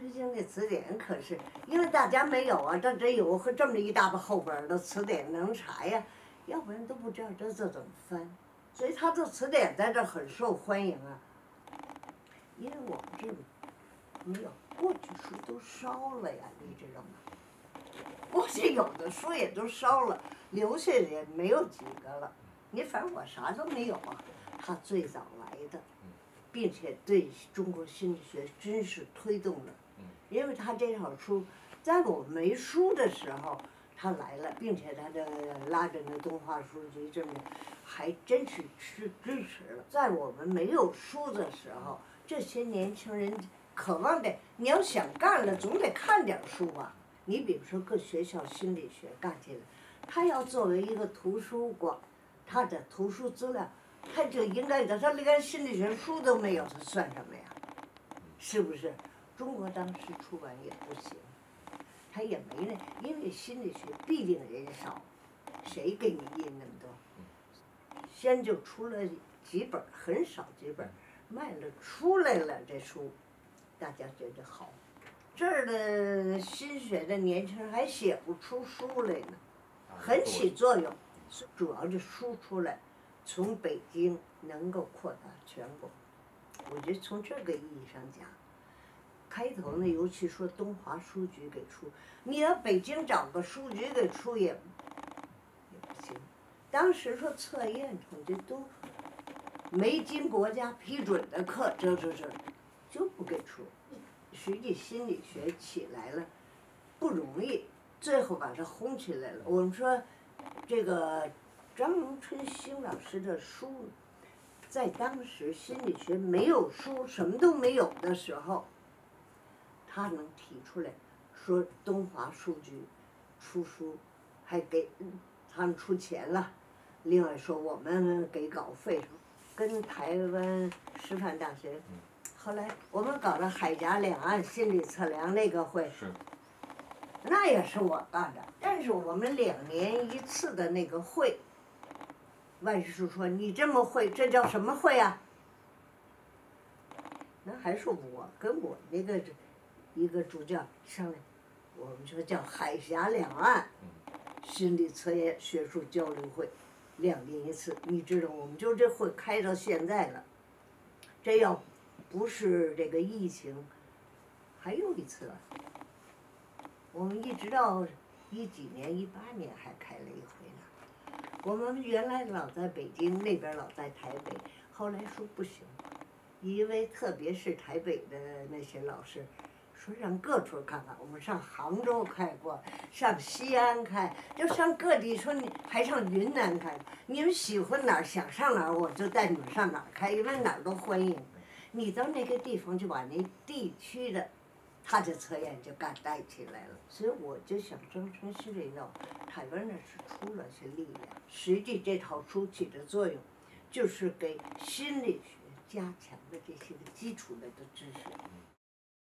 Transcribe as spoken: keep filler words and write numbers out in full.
师经的词典可是，因为大家没有啊，这这有和这么一大把厚本的词典能查呀，要不然都不知道这字怎么翻。所以他这词典在这很受欢迎啊。因为我们这个没有过去书都烧了呀，你知道吗？过去有的书也都烧了，留下的也没有几个了。你反正我啥都没有啊。他最早来的，并且对中国心理学真是推动了。因为他这套书，在我没书的时候他来了，并且他这拉着那东华书局这么，还真是支支持了。在我们没有书的时候，这些年轻人渴望的，你要想干了，总得看点书吧。你比如说各学校心理学干起来，他要作为一个图书馆，他的图书资料，他就应该的，他连心理学书都没有，他算什么呀？是不是？中国当时出版也不行，他也没那，因为心理学毕竟人少，谁给你印那么多？先就出了几本，很少几本，卖了出来了这书，大家觉得好。这儿的新学的年轻人还写不出书来呢，很起作用。主要是书出来，从北京能够扩大全国。我觉得从这个意义上讲，开头呢，尤其说东华书局给出，你要北京找个书局给出也也不行。当时说测验成绩都没经国家批准的课，这这这就不给出。实际心理学起来了不容易，最后把它轰起来了。我们说这个张荣春兴老师的书，在当时心理学没有书，什么都没有的时候，他能提出来说东华书局出书，还给他们出钱了。另外说我们给稿费，跟台湾师范大学。后来我们搞了海峡两岸心理测量那个会， 是， 那也是我干的。但是我们两年一次的那个会，万事说你这么会，这叫什么会啊？那还是我跟我那个一个主教商量，我们说叫海峡两岸心理测验学术交流会，两年一次。你知道，我们就这会开到现在了，这要不是这个疫情，还有一次，我们一直到一几年一八年还开了一回呢。我们原来老在北京，那边老在台北，后来说不行，因为特别是台北的那些老师说让各处看看，我们上杭州开过，上西安开，就上各地，说你还上云南开，你们喜欢哪儿想上哪儿，我就带你们上哪儿开，因为哪儿都欢迎。你到那个地方就把那地区的他的测验就敢带起来了。所以我就想张春熙这套，台湾那是出了些力量，实际这套书起的作用就是给心理学加强的这些个基础类的知识。